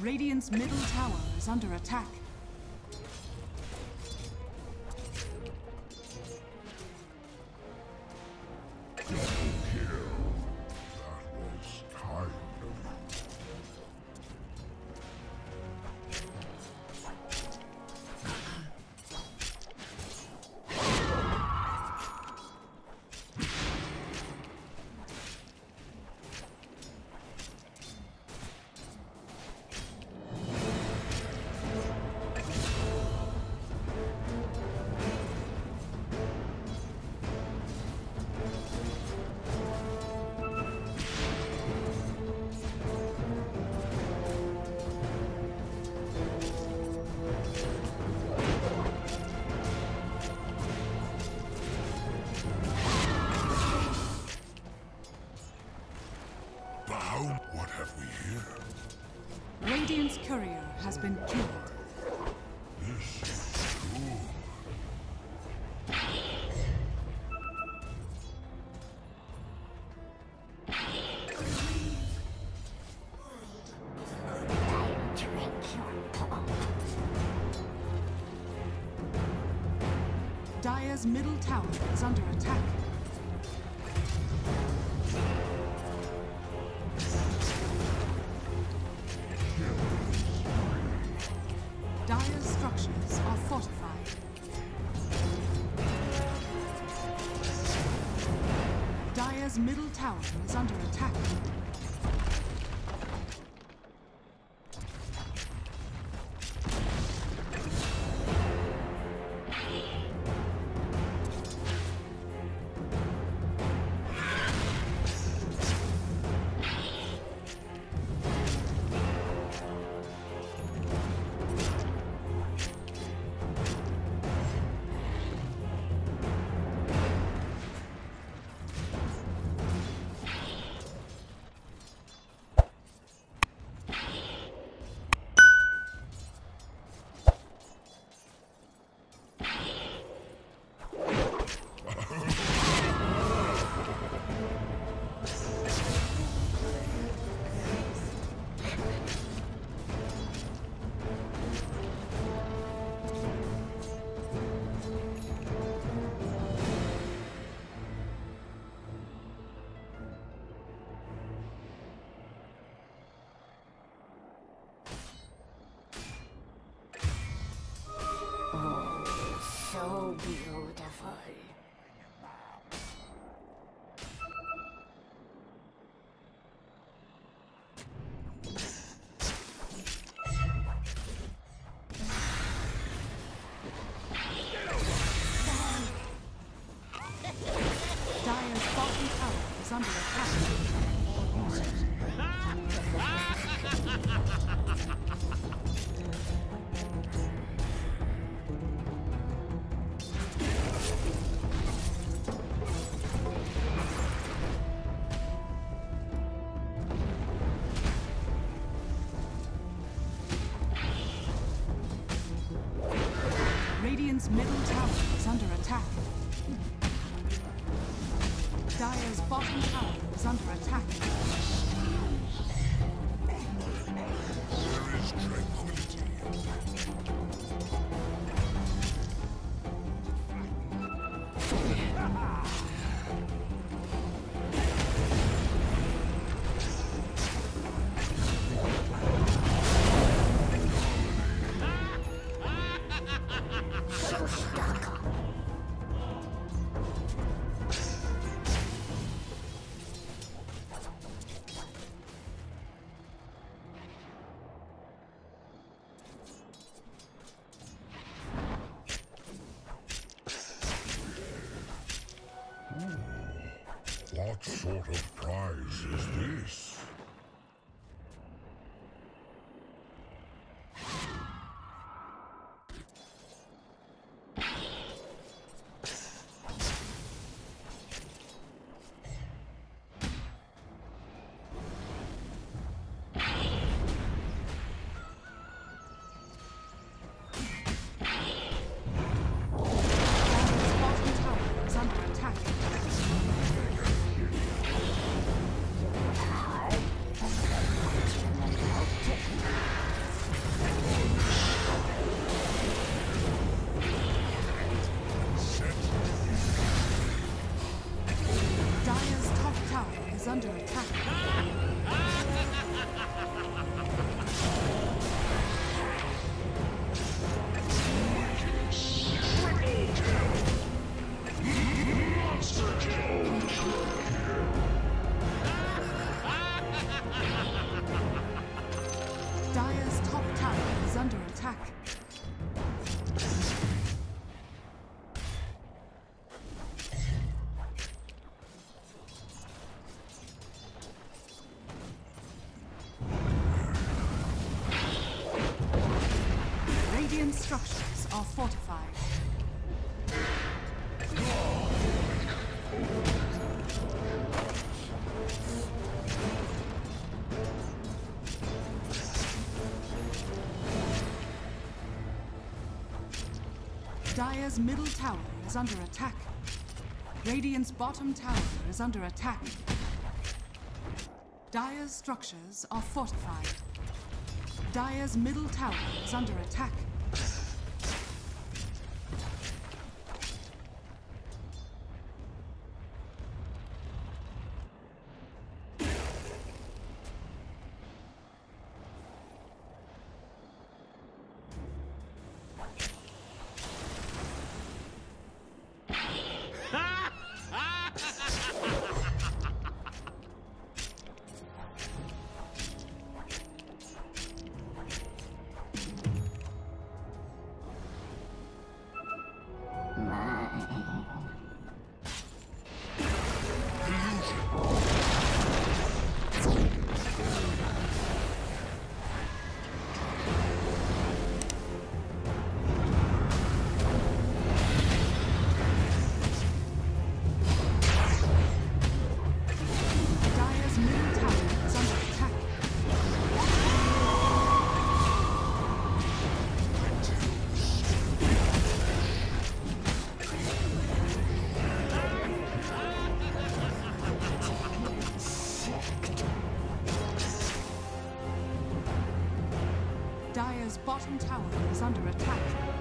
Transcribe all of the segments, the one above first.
Radiant's middle tower is under attack. What have we here? Radiant's courier has been killed. This is true. Dire's middle tower is under attack. Dire's structures are fortified. Dire's middle tower is under attack. So beautiful. Dire's bottom tower is under attack. Radiant's middle tower is under attack. Dire's bottom tower is under attack. There is tranquility. What sort of prize is this? Dire's bottom tower is under attack. under attack. Radiant structures are fortified. Dire's middle tower is under attack. Radiant's bottom tower is under attack. Dire's structures are fortified. Dire's middle tower is under attack. Dire's bottom tower is under attack.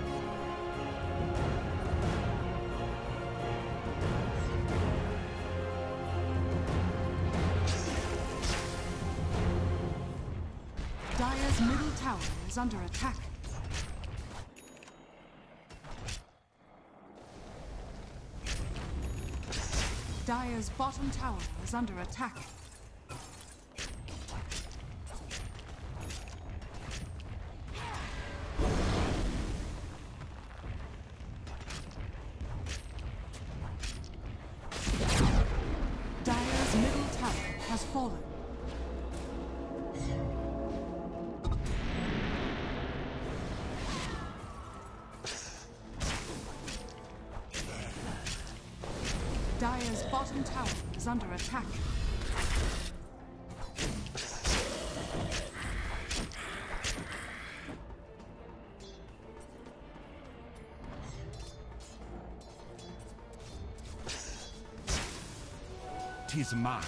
Dire's middle tower is under attack. Dire's bottom tower is under attack. Dire's middle tower has fallen. Dire's bottom tower is under attack. Tis mine.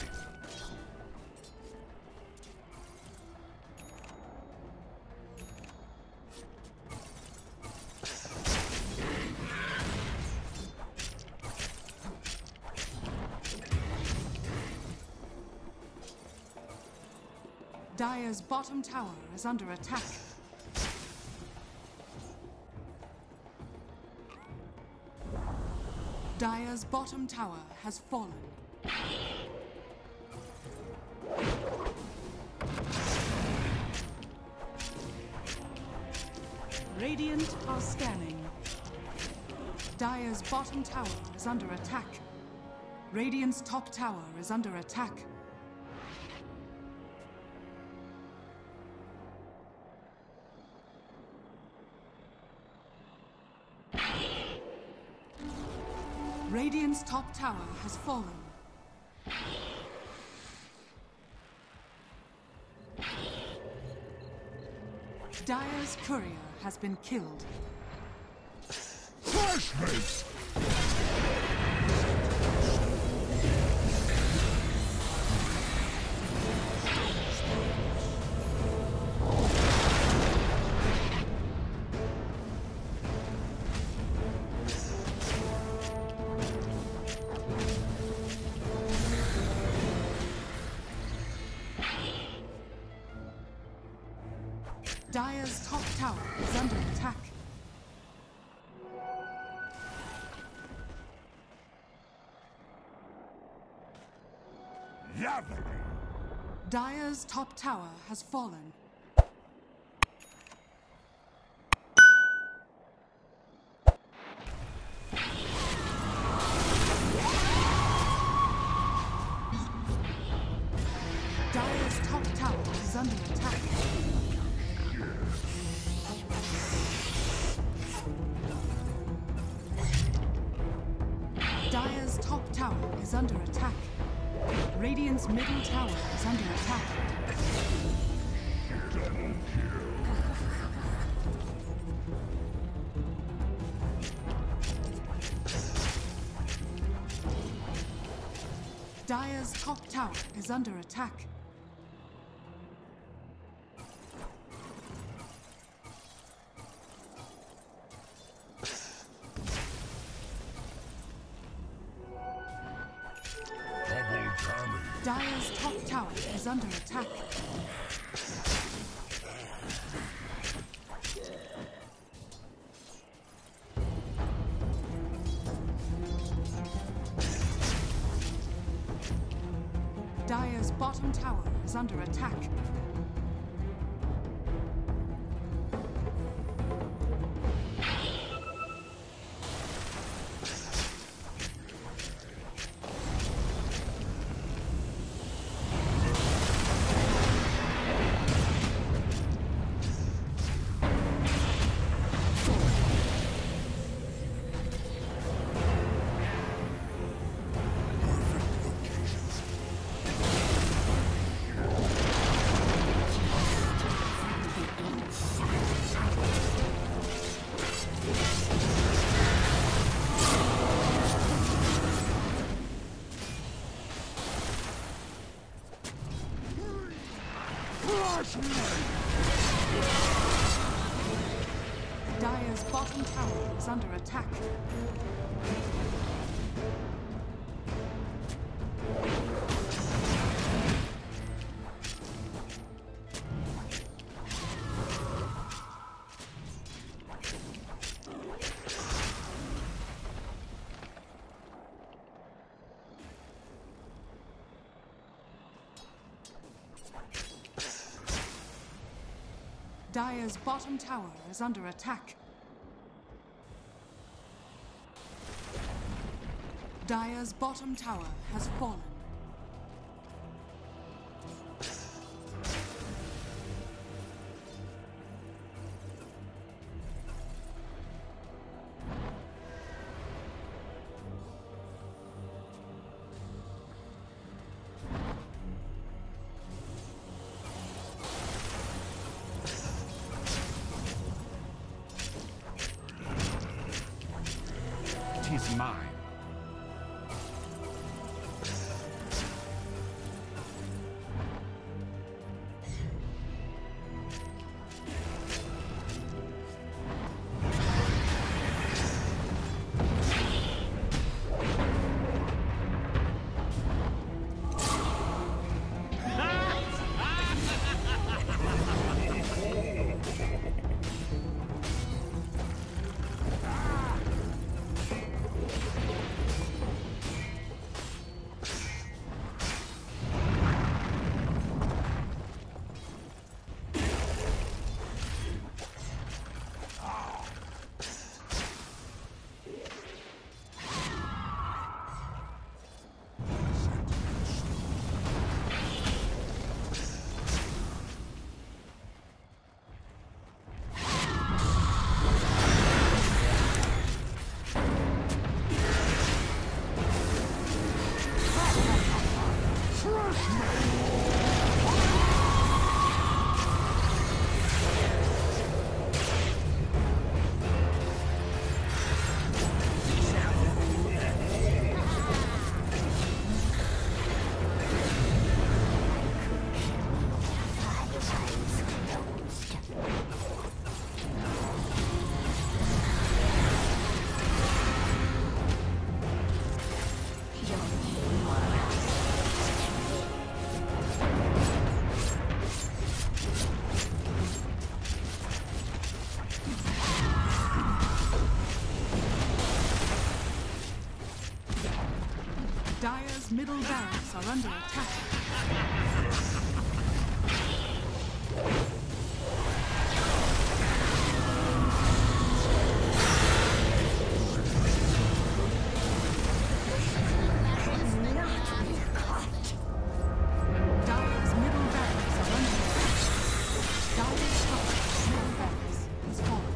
Dire's bottom tower is under attack. Dire's bottom tower has fallen. Radiant are scanning. Dire's bottom tower is under attack. Radiant's top tower is under attack. Radiant's top tower has fallen. Dire's courier has been killed. Flashmates! Dire's top tower is under attack. Yabbity! Dire's top tower has fallen. is under attack. Radiant's middle tower is under attack. Dire's top tower is under attack. Dire's top tower is under attack. Dire's bottom tower is under attack. Dire's bottom tower is under attack. Dire's bottom tower is under attack. Dire's bottom tower has fallen. Tis mine. Dire's middle barracks are under attack. Dire's middle barracks are under attack. Dire's top middle barracks has fallen.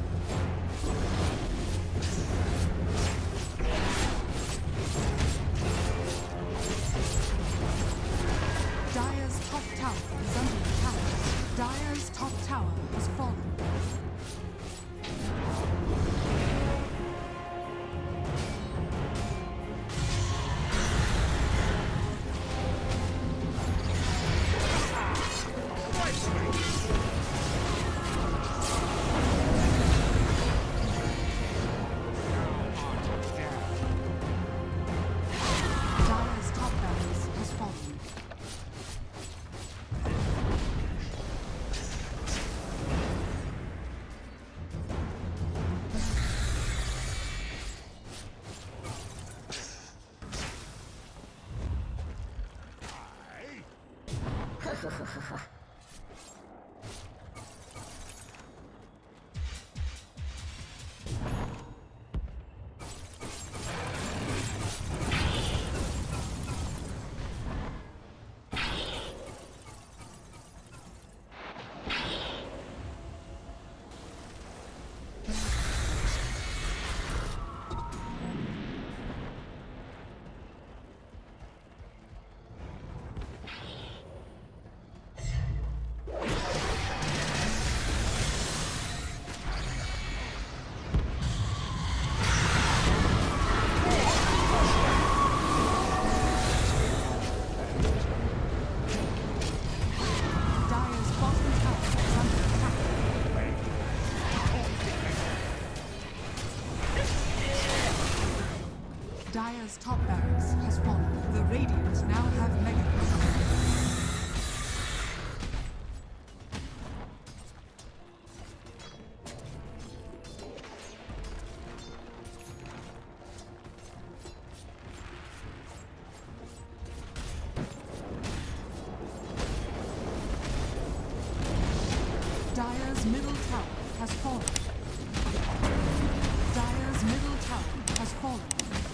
Dire's top barracks has fallen. The Radiant now have Mega. Dire's middle tower has fallen. Dire's middle tower has fallen.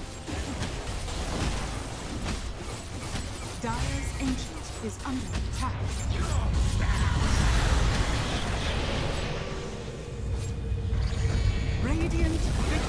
Dire's Ancient is under attack. Radiant victory.